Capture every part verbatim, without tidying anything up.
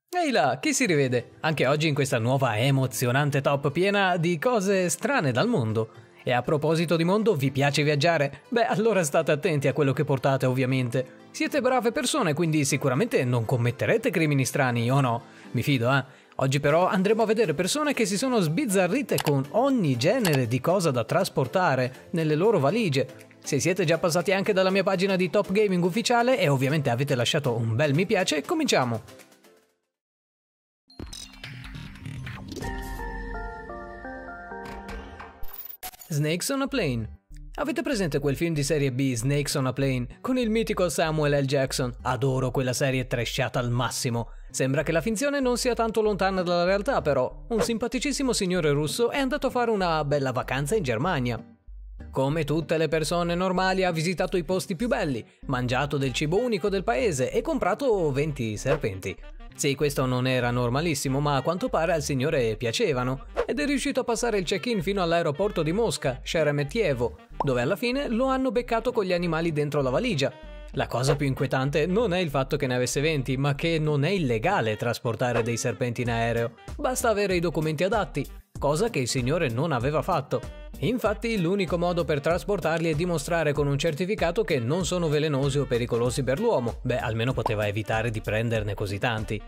Ehi là, chi si rivede? Anche oggi in questa nuova emozionante top piena di cose strane dal mondo. E a proposito di mondo, vi piace viaggiare? Beh, allora state attenti a quello che portate, ovviamente. Siete brave persone, quindi sicuramente non commetterete crimini strani, o no? Mi fido, eh? Oggi però andremo a vedere persone che si sono sbizzarrite con ogni genere di cosa da trasportare nelle loro valigie. Se siete già passati anche dalla mia pagina di Top Gaming ufficiale e ovviamente avete lasciato un bel mi piace, cominciamo! Snakes on a Plane. Avete presente quel film di serie B, Snakes on a Plane, con il mitico Samuel L. Jackson? Adoro quella serie trashata al massimo. Sembra che la finzione non sia tanto lontana dalla realtà, però. Un simpaticissimo signore russo è andato a fare una bella vacanza in Germania. Come tutte le persone normali ha visitato i posti più belli, mangiato del cibo unico del paese e comprato venti serpenti. Sì, questo non era normalissimo, ma a quanto pare al signore piacevano, ed è riuscito a passare il check-in fino all'aeroporto di Mosca, Sheremetyevo, dove alla fine lo hanno beccato con gli animali dentro la valigia. La cosa più inquietante non è il fatto che ne avesse venti, ma che non è illegale trasportare dei serpenti in aereo. Basta avere i documenti adatti, cosa che il signore non aveva fatto. Infatti l'unico modo per trasportarli è dimostrare con un certificato che non sono velenosi o pericolosi per l'uomo. Beh, almeno poteva evitare di prenderne così tanti.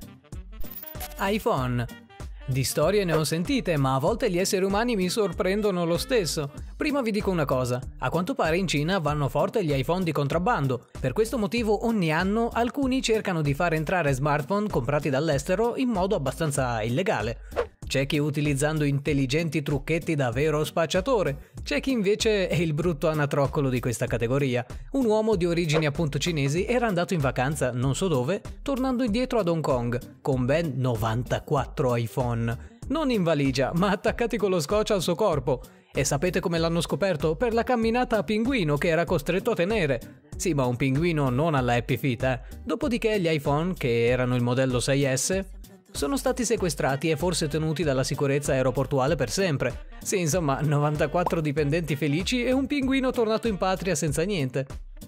iPhone. Di storie ne ho sentite, ma a volte gli esseri umani mi sorprendono lo stesso. Prima vi dico una cosa, a quanto pare in Cina vanno forte gli iPhone di contrabbando. Per questo motivo ogni anno alcuni cercano di far entrare smartphone comprati dall'estero in modo abbastanza illegale. C'è chi utilizzando intelligenti trucchetti da vero spacciatore, c'è chi invece è il brutto anatroccolo di questa categoria. Un uomo di origini appunto cinesi era andato in vacanza non so dove, tornando indietro ad Hong Kong, con ben novantaquattro iPhone. Non in valigia, ma attaccati con lo scotch al suo corpo. E sapete come l'hanno scoperto? Per la camminata a pinguino che era costretto a tenere. Sì, ma un pinguino non alla Happy Feet, eh. Dopodiché gli iPhone, che erano il modello sei S, sono stati sequestrati e forse tenuti dalla sicurezza aeroportuale per sempre. Sì, insomma, novantaquattro dipendenti felici e un pinguino tornato in patria senza niente.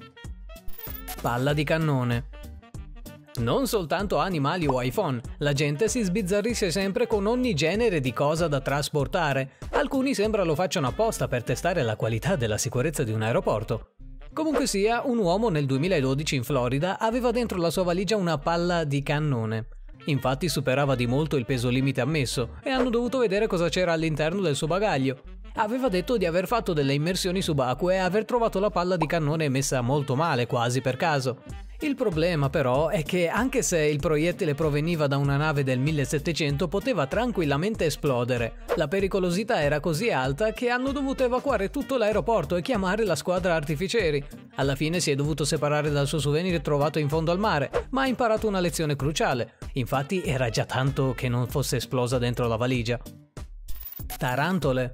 Palla di cannone. Non soltanto animali o iPhone, la gente si sbizzarrisce sempre con ogni genere di cosa da trasportare. Alcuni sembra lo facciano apposta per testare la qualità della sicurezza di un aeroporto. Comunque sia, un uomo nel duemiladodici in Florida aveva dentro la sua valigia una palla di cannone. Infatti superava di molto il peso limite ammesso e hanno dovuto vedere cosa c'era all'interno del suo bagaglio. Aveva detto di aver fatto delle immersioni subacquee e aver trovato la palla di cannone messa molto male, quasi per caso. Il problema però è che anche se il proiettile proveniva da una nave del millesettecento poteva tranquillamente esplodere. La pericolosità era così alta che hanno dovuto evacuare tutto l'aeroporto e chiamare la squadra artificieri. Alla fine si è dovuto separare dal suo souvenir trovato in fondo al mare, ma ha imparato una lezione cruciale. Infatti era già tanto che non fosse esplosa dentro la valigia. Tarantole.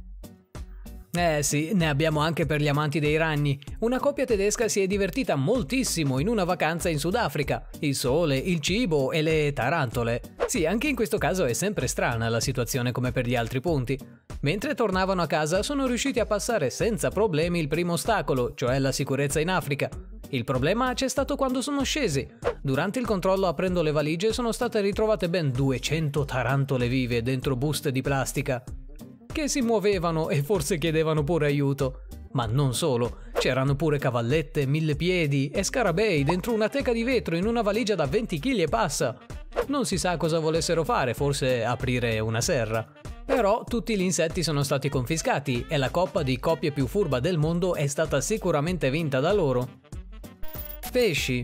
Eh sì, ne abbiamo anche per gli amanti dei ragni. Una coppia tedesca si è divertita moltissimo in una vacanza in Sudafrica. Il sole, il cibo e le tarantole. Sì, anche in questo caso è sempre strana la situazione come per gli altri punti. Mentre tornavano a casa sono riusciti a passare senza problemi il primo ostacolo, cioè la sicurezza in Africa. Il problema c'è stato quando sono scesi. Durante il controllo aprendo le valigie sono state ritrovate ben duecento tarantole vive dentro buste di plastica, che si muovevano e forse chiedevano pure aiuto. Ma non solo, c'erano pure cavallette, millepiedi e scarabei dentro una teca di vetro in una valigia da venti chili e passa. Non si sa cosa volessero fare, forse aprire una serra. Però tutti gli insetti sono stati confiscati e la coppa di coppie più furba del mondo è stata sicuramente vinta da loro. Pesci.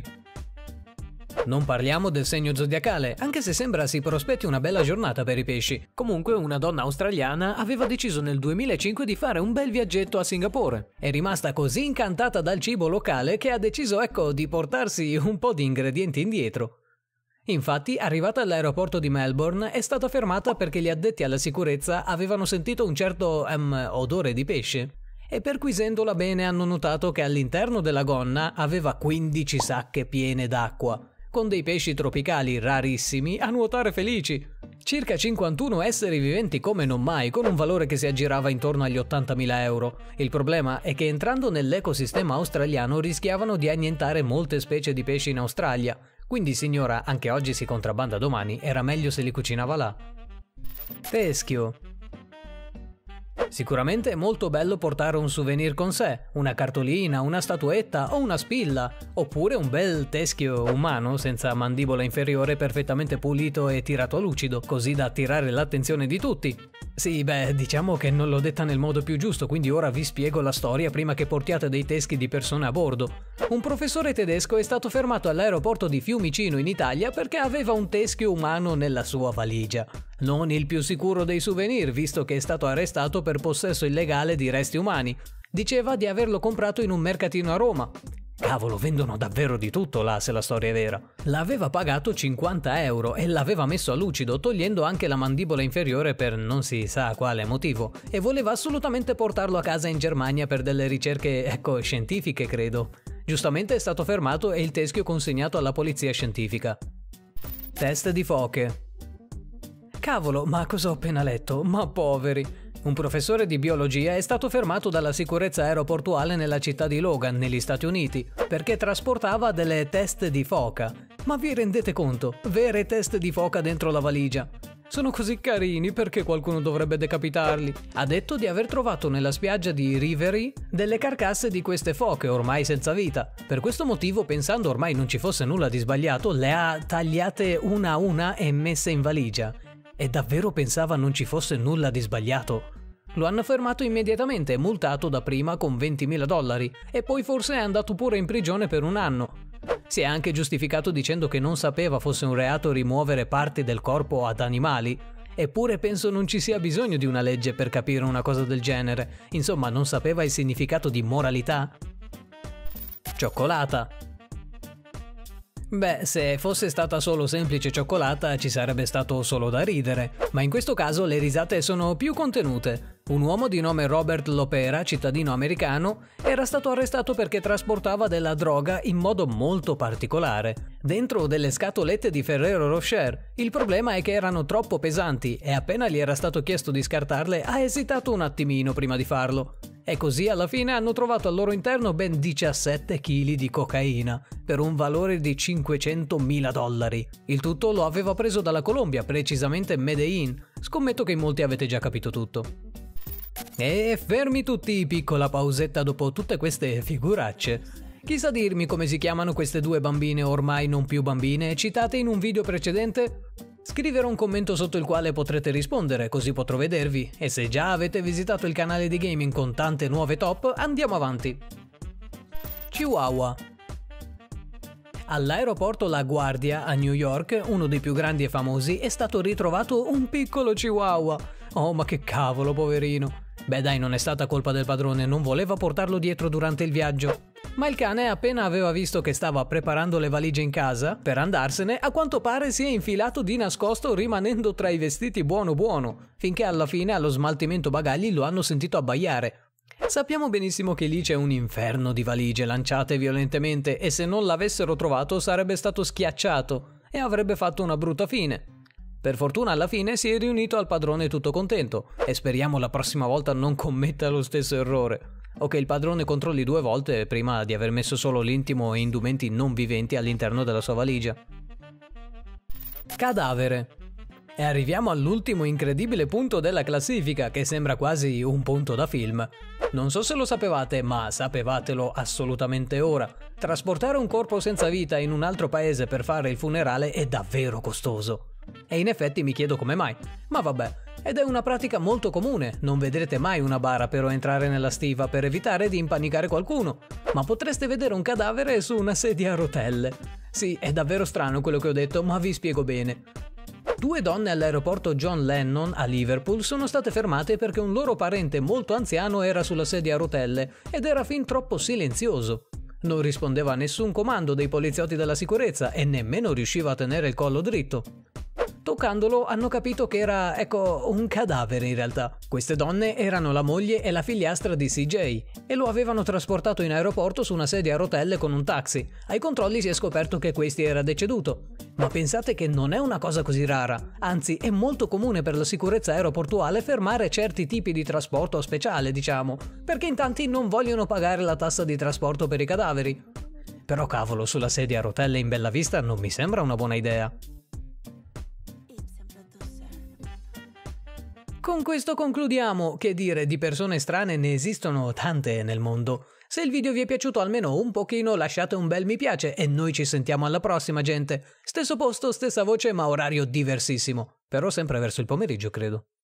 Non parliamo del segno zodiacale, anche se sembra si prospetti una bella giornata per i pesci. Comunque una donna australiana aveva deciso nel duemilacinque di fare un bel viaggetto a Singapore. È rimasta così incantata dal cibo locale che ha deciso, ecco, di portarsi un po' di ingredienti indietro. Infatti, arrivata all'aeroporto di Melbourne, è stata fermata perché gli addetti alla sicurezza avevano sentito un certo um, odore di pesce. E perquisendola bene hanno notato che all'interno della gonna aveva quindici sacche piene d'acqua, con dei pesci tropicali rarissimi a nuotare felici. Circa cinquantuno esseri viventi come non mai, con un valore che si aggirava intorno agli ottantamila euro. Il problema è che entrando nell'ecosistema australiano rischiavano di annientare molte specie di pesci in Australia, Quindi signora, anche oggi si contrabbanda domani, era meglio se li cucinava là. Teschio. Sicuramente è molto bello portare un souvenir con sé, una cartolina, una statuetta o una spilla, oppure un bel teschio umano senza mandibola inferiore perfettamente pulito e tirato a lucido, così da attirare l'attenzione di tutti. Sì, beh, diciamo che non l'ho detta nel modo più giusto, quindi ora vi spiego la storia prima che portiate dei teschi di persone a bordo. Un professore tedesco è stato fermato all'aeroporto di Fiumicino in Italia perché aveva un teschio umano nella sua valigia. Non il più sicuro dei souvenir, visto che è stato arrestato per possesso illegale di resti umani. Diceva di averlo comprato in un mercatino a Roma. Cavolo, vendono davvero di tutto là, se la storia è vera. L'aveva pagato cinquanta euro e l'aveva messo a lucido, togliendo anche la mandibola inferiore per non si sa quale motivo, e voleva assolutamente portarlo a casa in Germania per delle ricerche, ecco, scientifiche, credo. Giustamente è stato fermato e il teschio consegnato alla polizia scientifica. Test di foche. Cavolo, ma cosa ho appena letto? Ma poveri! Un professore di biologia è stato fermato dalla sicurezza aeroportuale nella città di Logan, negli Stati Uniti, perché trasportava delle teste di foca. Ma vi rendete conto? Vere teste di foca dentro la valigia. Sono così carini, perché qualcuno dovrebbe decapitarli? Ha detto di aver trovato nella spiaggia di Rivery delle carcasse di queste foche ormai senza vita. Per questo motivo, pensando ormai non ci fosse nulla di sbagliato, le ha tagliate una a una e messe in valigia. E davvero pensava non ci fosse nulla di sbagliato? Lo hanno fermato immediatamente e multato dapprima con ventimila dollari e poi forse è andato pure in prigione per un anno. Si è anche giustificato dicendo che non sapeva fosse un reato rimuovere parti del corpo ad animali, eppure penso non ci sia bisogno di una legge per capire una cosa del genere. Insomma, non sapeva il significato di moralità? Cioccolata. Beh, se fosse stata solo semplice cioccolata ci sarebbe stato solo da ridere, ma in questo caso le risate sono più contenute. Un uomo di nome Robert Lopera, cittadino americano, era stato arrestato perché trasportava della droga in modo molto particolare, dentro delle scatolette di Ferrero Rocher. Il problema è che erano troppo pesanti e appena gli era stato chiesto di scartarle ha esitato un attimino prima di farlo. E così alla fine hanno trovato al loro interno ben diciassette chili di cocaina, per un valore di cinquecentomila dollari. Il tutto lo aveva preso dalla Colombia, precisamente Medellin. Scommetto che in molti avete già capito tutto. E fermi tutti, piccola pausetta dopo tutte queste figuracce. Chi sa dirmi come si chiamano queste due bambine ormai non più bambine, citate in un video precedente? Scriverò un commento sotto il quale potrete rispondere, così potrò vedervi, e se già avete visitato il canale di gaming con tante nuove top, andiamo avanti. Chihuahua. All'aeroporto La Guardia a New York, uno dei più grandi e famosi, è stato ritrovato un piccolo chihuahua. Oh, ma che cavolo, poverino. Beh dai, non è stata colpa del padrone, non voleva portarlo dietro durante il viaggio. Ma il cane, appena aveva visto che stava preparando le valigie in casa per andarsene, a quanto pare si è infilato di nascosto rimanendo tra i vestiti buono buono, finché alla fine allo smaltimento bagagli lo hanno sentito abbaiare. Sappiamo benissimo che lì c'è un inferno di valigie lanciate violentemente e se non l'avessero trovato sarebbe stato schiacciato e avrebbe fatto una brutta fine. Per fortuna alla fine si è riunito al padrone tutto contento e speriamo la prossima volta non commetta lo stesso errore. O che il padrone controlli due volte prima di aver messo solo l'intimo e indumenti non viventi all'interno della sua valigia. Cadavere. E arriviamo all'ultimo incredibile punto della classifica, che sembra quasi un punto da film. Non so se lo sapevate, ma sapevatelo assolutamente ora. Trasportare un corpo senza vita in un altro paese per fare il funerale è davvero costoso. E in effetti mi chiedo come mai. Ma vabbè, ed è una pratica molto comune. Non vedrete mai una bara però entrare nella stiva per evitare di impanicare qualcuno. Ma potreste vedere un cadavere su una sedia a rotelle. Sì, è davvero strano quello che ho detto, ma vi spiego bene. Due donne all'aeroporto John Lennon a Liverpool sono state fermate perché un loro parente molto anziano era sulla sedia a rotelle ed era fin troppo silenzioso. Non rispondeva a nessun comando dei poliziotti della sicurezza e nemmeno riusciva a tenere il collo dritto. Toccandolo hanno capito che era, ecco, un cadavere in realtà. Queste donne erano la moglie e la figliastra di C J e lo avevano trasportato in aeroporto su una sedia a rotelle con un taxi. Ai controlli si è scoperto che questi era deceduto. Ma pensate che non è una cosa così rara, anzi è molto comune per la sicurezza aeroportuale fermare certi tipi di trasporto speciale, diciamo, perché in tanti non vogliono pagare la tassa di trasporto per i cadaveri. Però cavolo, sulla sedia a rotelle in bella vista non mi sembra una buona idea. Con questo concludiamo. Che dire, di persone strane ne esistono tante nel mondo. Se il video vi è piaciuto almeno un pochino, lasciate un bel mi piace e noi ci sentiamo alla prossima, gente. Stesso posto, stessa voce, ma orario diversissimo. Però sempre verso il pomeriggio, credo.